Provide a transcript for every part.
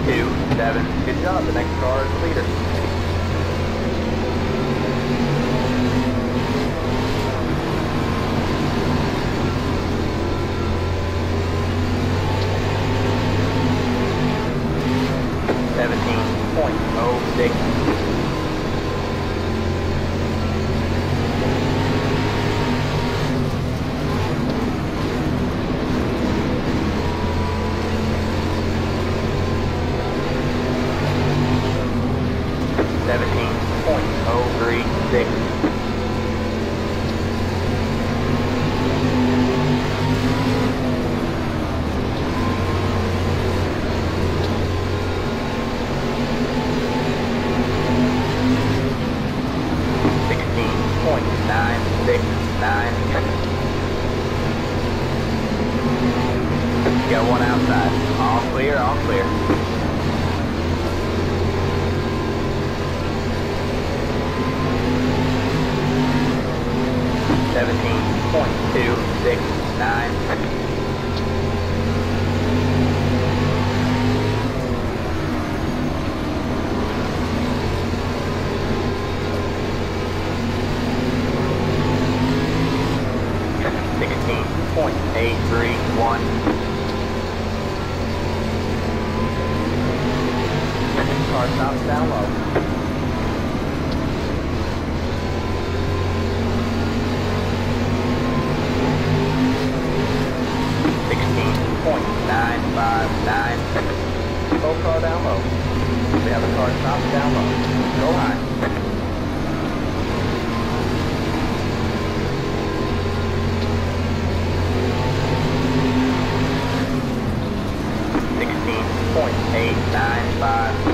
Good job. The next car is the leader. Got one outside. All clear, all clear. 17.269. Car stops down low. Full car down low. We have a car stops down low. Go high. 16.895.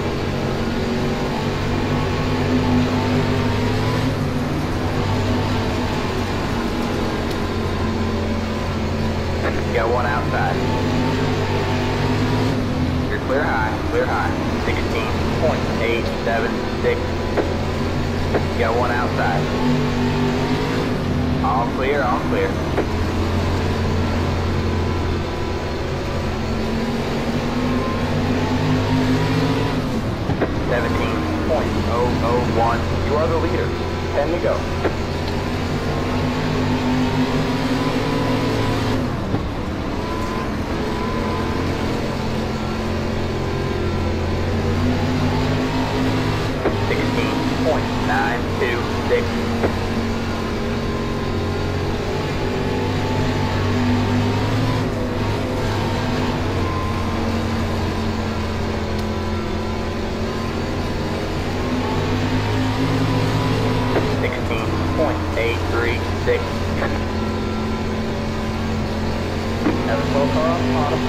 Got one outside. You're clear high, clear high. 16.876. Got one outside. All clear, all clear. 17.001. You are the leader. 10 to go. .926. Have a slow car on the bottom.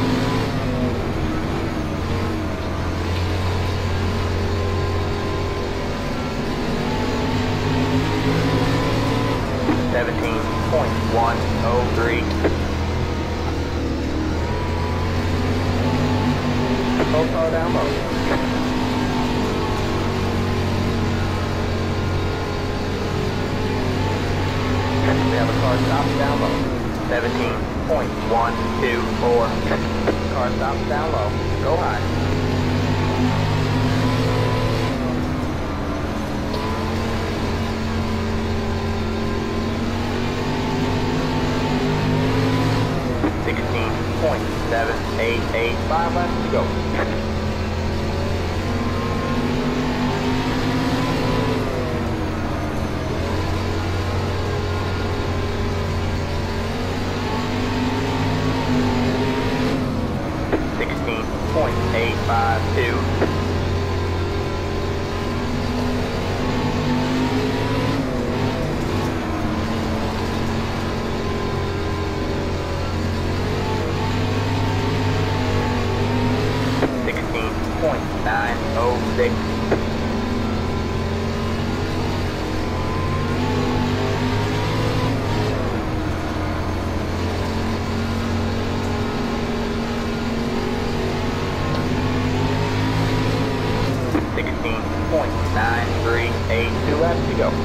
.103. Full car down low. We have a car stops down low. 17.124. Car stops down low. Go high. 16.788. 5 laps to go. .852. .906. .938. 2 laps to go.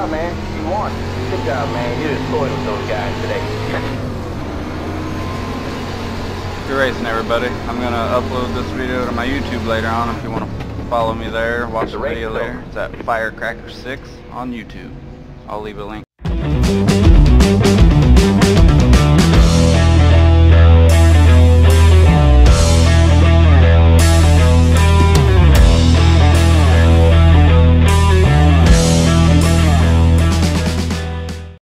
job, man. You won. Good job, man. You just toyed with those guys today. Good racing, everybody. I'm going to upload this video to my YouTube later on if you want to follow me there, watch the video later. It's at Firecracker6 on YouTube. I'll leave a link.